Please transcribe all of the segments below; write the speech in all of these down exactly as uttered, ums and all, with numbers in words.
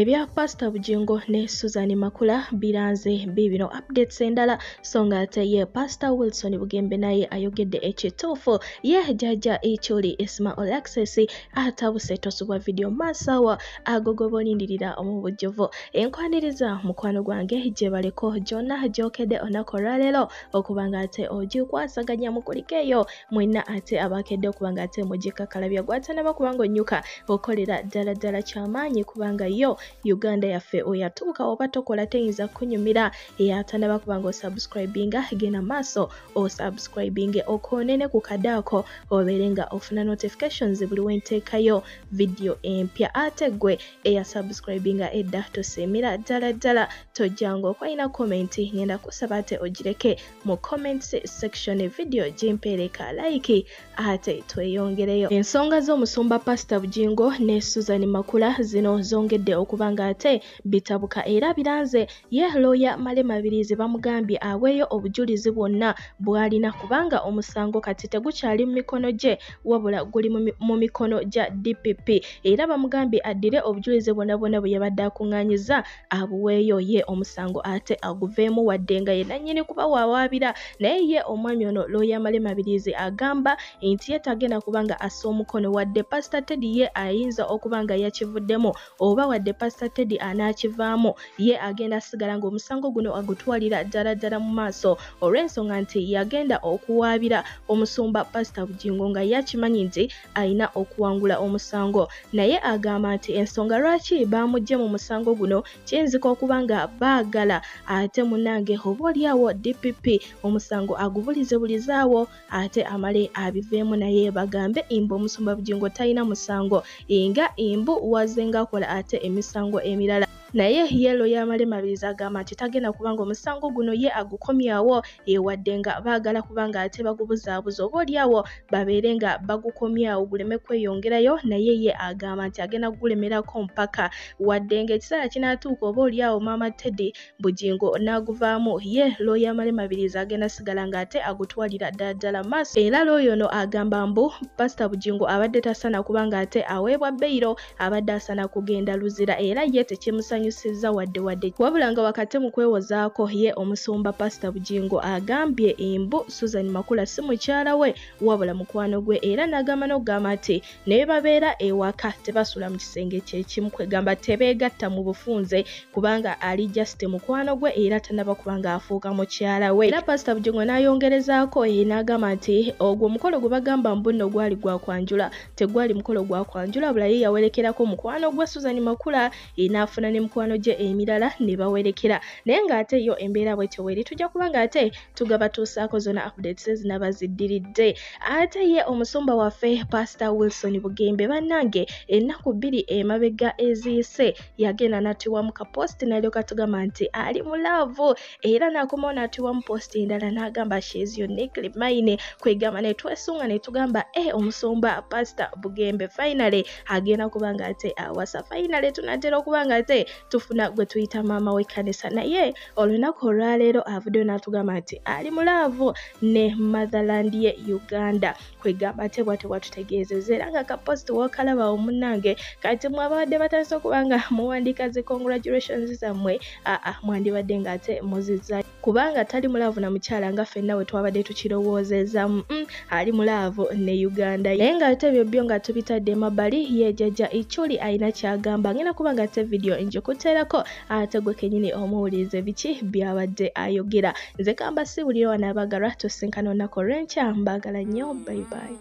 Ebya Pastor Bujingo ne Susan Makula biranze bibino updates endala songa ate ye Pastor Wilson Bugembe naye ayogedde ekituufu ye jaja ekyoli Esma all access atabuse tosubwa video masawa agogobolindirira mu bujjovu enkwaniriza mukwano gwange je baleko jonna jokede onakola lero okubanga ate ogikwasaganya mukulikeyo mwenna ate abakedde okubanga ate mugikakalabya gwatana bakubanga onyuka okolera ddala ddala kyamaanyi kubanga yo Uganda yafe oyatuuka oba tokola teyinza kunyumira eyatana bakubanga osubscribinga gena maso osubscribing okonene ku kadaako oberenga ofuna notifications buli wenteekayo video empya ate gwe eya subscribinga edda tosemira ddala ddala tojjango okwalina comment ngenda kusaba ate ogireke mu comments section video jimpereka like ate tweyongereyo ensonga z'omusumba Pastor Bujingo ne Susan Makula zino zongedde okubanga ate bitabuka era biranze ye lawyer Malemabirizi bamugambye aweeyo obujulizi bwonna bwalina kubanga omusango kati tegukyali mu mikono gye wabula guli mu mikono gya D P P era bamugambye addire obujulizi bwonna bwonna bwe yabadde akungaanyiza abuweeyo ye omusango ate aguveemu wadde nga ye nannyini kuba wawaabira naye ye omwami ono lawyer Malemabirizi agamba nti ye tagenda kubanga assa omukono wadde Pastor Teddy ye ayinza okubanga yakivuddemu oba wadde Pastor Teddy anakivaamu ye agenda sigala ngo omusango guno agutwalira ddala ddala mu maaso olw'ensonga nti yagenda okuwaabira omusumba Pastor Bujingo nga yakimanyi nti ayina okuwangula omusango naye agamba nti ensonga lwaki bamujje mu musango guno kiyinzika okubanga baagala ate munange oba oliawo D P P omusango agubulize bulizaawo ate amale abiveemu naye bagambe imbu omusumba Bujingo talina musango inga imbu wazenga kola ate emisango emirala naye yelo ya Malemabirizi agamba nti tagenda kubanga omusango guno ye agukomyawo ewadde nga baagala kubanga ate bagubuzaabuza oba oliawo babeere nga bagukomyawo guleme kweyongerayo naye ye agamba nti agenda kugulemerako mpaka wadde nga ekiseera kinaatuuka oba oliawo Mama Teddy Bujingo n'aguvaamu ye lawyer Malemabirizi agenda sigala nga ate agutwalira ddala ddala maaso era lawyer ono agamba mbu Pastor Bujingo abadde tasana kubanga ate aweebwa beyiro abadde asana kugenda luzira era ye tekimusanyusiza wadde wadde wabula nga wakati mu kwewozaako ye omusumba Pastor Bujingo agambye embu Susan Makula si mukyala we wabula mukwano gwe era n'agamba n'okugamba ati naye babeera ewaka tebasula mu kisenge kyekimu kwegamba tebeegatta mu bufunze kubanga ali just mukwano gwe era tanaba kubanga afuuka mukyala we era Pastor Bujingo n'ayongerezaako ye n'agamba nti ogwo omukolo gwe bagamba mbu nno gwali gwa kwanjula tegwali mukolo gwa kwanjula bula ye yawerekerako mukwano gwe Susan Makula inaafuna ne mukwano gye emirala ne bawerekera naye ng'ate yo embeera bwetyo weri tujja kubanga ate tugaba tuusaako zona updates zinaba ziddiridde ate ye omusumba waffe Pastor Wilson Bugembe bannange ennaku bbiri emabega eziyise yagenda n'attiwa mu kaposti n'alyoka tugamba nti ali mu laavu era n'akomawo n'attiwa mu posti endala n'agamba she is uniquely mine kwegamba ne twesunga ne tugamba e omusumba Pastor Bugembe finally agenda kubanga ate awasa finally tunatera okubanga ate tufuna gwe tuyita maama w'ekkanisa naye olunaku olwaleero avuddeyo n'atugamba nti ali mu laavu ne motherland ye Uganda kwegamba ate bwate bwatutegeezezza era nga kaposti wookalaba omunnange kati mwabadde batandise okubanga muwandiika zi congratulations zammwe aa mwandibadde nga ate muzizza kubanga tali mu laavu na mukyala nga ffenna we twabadde tukirowoozeezzamu mm, ali mu laavu ne Uganda naye nga ate ebyo byo nga tubitadde emabbali ye jjajja Ichuli ayina kyagamba ngenda kubanga ate video njikuteerako ate gwe kennyini omuwulirize biki byabadde ayogera nze kamba siwulira wanaabagalwa tusinkana olunaku olw'enkya mbaagala nnyo bye bye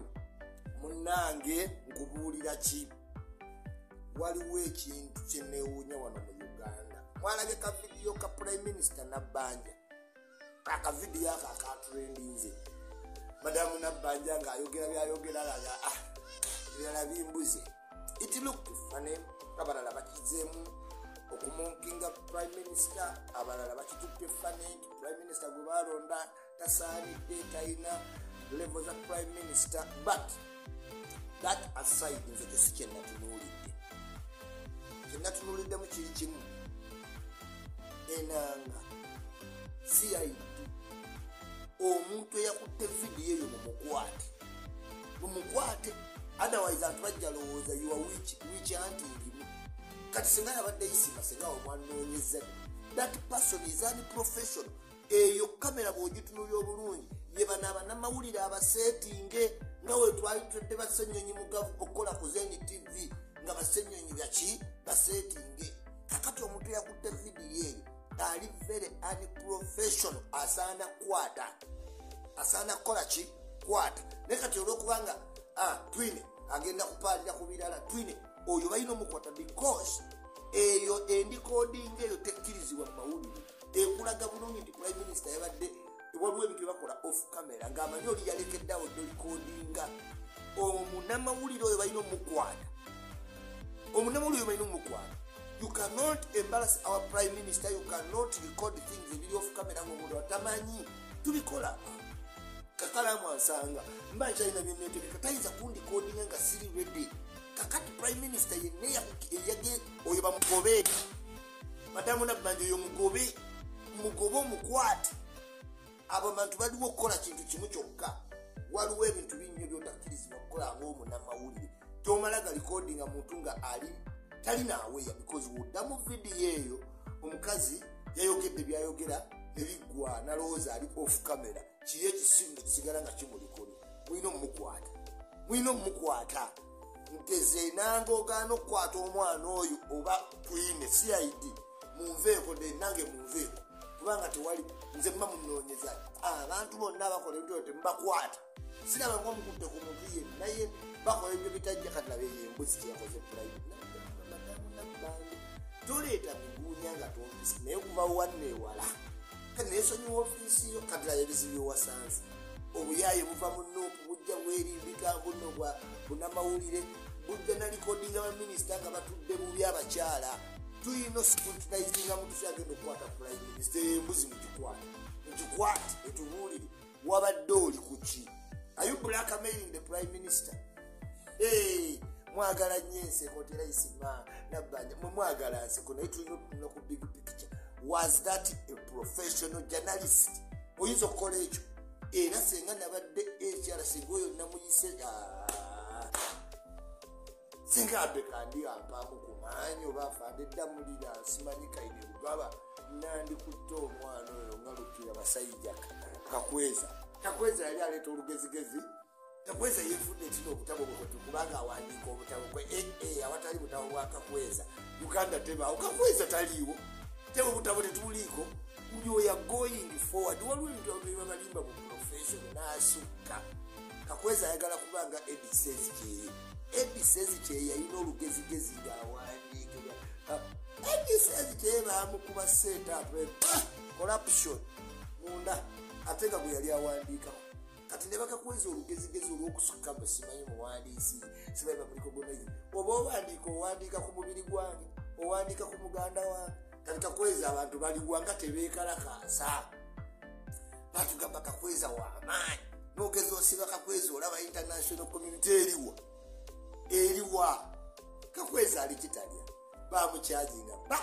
munnange nkubuulira ki waliwo ekintu kyenneewuunya wano mu Uganda mwalage ka vidiyo ka prime minister Nabbanja akavidiyo ako akatrendinze madamu Nabbanja ng'ayogera byayogera laga ah ebirala bimbuze it looked funny abalala bakizeemu okumunkinga prime minister abalala bakitutte funny prime minister gwe balonda tasaanidde talina level za prime minister but that aside nze kye si kyenatunuulidde kyenatunuuliddemu kiri kimu enanga C I D omuntu eyakutte vidiyo eyo mumukwate mumukwate otherwise abantu bajja lowooza you are witch witch hunting kati singa yabadde yisima singa omwanoonyeza that person is unprofessional. Eyo kamera bw'ogitunulya obulungi ye bano abanamawulire abaseetinge nga we twalitudde basenyonyi mugavu okukola ku Zen T V nga basenyonyi baki baseetinge. Kakati omuntu yakutte vidiyo eyo ali very unprofessional, asaana kwata asaana kukola ki kwata. Naye kati olw'okubanga ah, twine agenda kupaalira ku birala twine oyo balina omukwata because eyo endicoding eyo tekkirizibwa mu mawulire. Ekulaga bulungi nti prime minister yabadde waliwo ebintu bakola off camera ng'amanyi oli yalekeddawo dolikodinga. Omunamawulire oyo balina omukwata omunamawulire oyo balina omukwata. You cannot embarrass our prime minister. You cannot record things ebiri off camera ng'omuntu atamanyi tubikola. Kakalamu ansanga mba nkyalina byenneetegeka tayinza kundikodinga nga siri ready. Kakati prime minister yenna eyage oyo bamugobe madamu nabbanja oyo mugobe mugobe omukwate. Abo bantu baliwo okukola kintu kimu kyokka. Waliwo ebintu binnyo byotakkirizibwa okukola ng'omunamawulire. Tomalaga recordinga muntu nga ali talinaaweya because woddamu vidiyo eyo omukazi yayogedde byayogera nebiggwa nalowooza ali off camera kiri ekisimu nekisigala nga kimulikoni. Mulina omumukwata mulina omumukwata. Nteze nange ogaana okukwata omwana oyo oba twine C I D munveeko de nange munveeko kubanga tewali nze mba munoonyeza abantu bonna bakola ebintu ebyo temubakwata. Siraba ng'omukutte ku muntu yenna ye bakola ebyo bitajja kati nabe embuzi kyeyakoze pulayimu nabbange toleeta miguunya nga tompisi naye kuba wanneewala kati neesonyiwa ofiisi yo kati naye ebizibu byowasanze obuyaaye buva mu nuupu bujja bweri bigambo nno bwa bunamawulire bujja na likodinga baminisita nga batudde bubi abakyala. Tuyina scrutinizinga muntu kyagenda okukwata prime minister embuzi mugikwate mugikwate etubuulire wabadde oli ku ki. Are you blackmailing the prime minister? Hey, mwagala nnyo enseko teraisima nabbanja mwe mwagala nseko naye tulina otunula ku big picture. Was that a professional journalist? Oyinza okukola ekyo era senga nabadde ekyala singa oyo namuyise singa abeka ndi ampaamu ku maanyi oba afande ddamulira nsimanyi kaine lugaba nandikutte omwana oyo nga lukira basayija kakweza. Kakweza yali aleeta olugezigezi. Kakweza yeefudde ekino obutabo bwekotu kubanga awandiika obutabo kwe ee awatali butabo bwa Kakweza Uganda tebaawo. Kakweza taliiwo teba obutabo tetubuliiko. You are going forward. Waliwo ebintu ababeera balimba mu profession n'asukka. Kakweza ayagala kubanga Eddie says kyeye. Eddie says kyeye yalina olugezigezi ng'awandiika. Eddie says kyeye baamukuba setup corruption munda ate nga bwe yali awandiikawo. Kati ne bakakweza olugezigezi olw'okusukka mbe simanyi muwandiisi simanyi bamuliko gonaizi oba owandiika owandiika ku mubiri gwange owandiika ku muganda wange. Kati Kakweza abantu baligwa nga tebeekalakaasa. Batugamba Kakweza w'amaanyi n'ogezi osiba Kakweza olaba international community eriwa eriwa. Kakweza ali kitalya bamukyaginga ba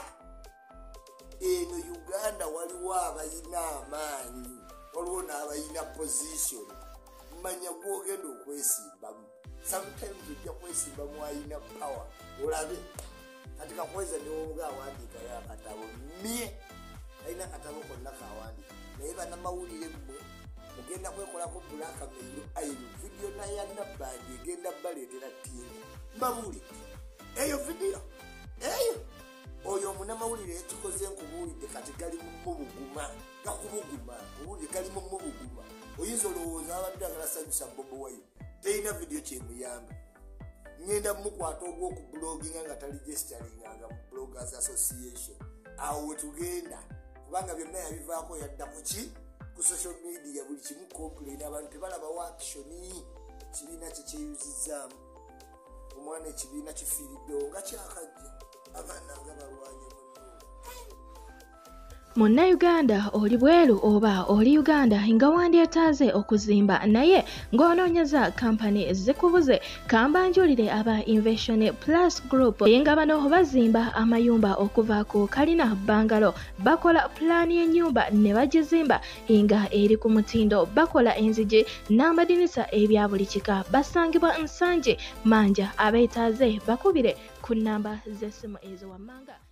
eno Uganda waliwo abayina amaanyi waliwo n'abayina position mmanya gwogenda okwesimbamu. Sometimes ojja kwesimbamu ayina power olabe. Kati Kakweza niwoga awandiika yakatabo mie alina akatabo konna kawandiika naye banamawulire mmwe mugenda kwekolako blackmail ayo vidiyo naye alina bbanja egenda baleetera ttiimu mbabulidde eyo vidiyo eyo oyo omunamawulire ekikoze nkubuulidde kati gali mu mubuguma gakubuguma kubuulire gali mu mubuguma. Oyinza olowooza abadde agala sanyusa Bobo Wine teyina vidiyo kyemuyamba. Ngenda mukwata ogw'okubloginga nga taligesitaringanga mu Bloggers Association. Awo wetugenda kubanga byonna yabivaako yadda ku ki ku social media buli kimu complain abantu tebalaba wakishoni kibiina kye kyeyuzizzaamu. Omwana ekibiina kifiiriddewo nga kyakajja abaana nga balwanye munno. Munnayuganda oli bweru oba oli Uganda nga wandyetaaze okuzimba naye ng'onoonyeza kampani zikubuze kambanjulire aba Invention Plus Group nga bano bazimba amayumba okuva ku kalina bangalo bakola pulaani y'ennyumba ne bagizimba nga eri ku mutindo bakola enzigi n'amadinisa ebya buli kika basangibwa Nsanje Manja abeetaaze bakubire ku nnamba z'essimu ezo wammanga.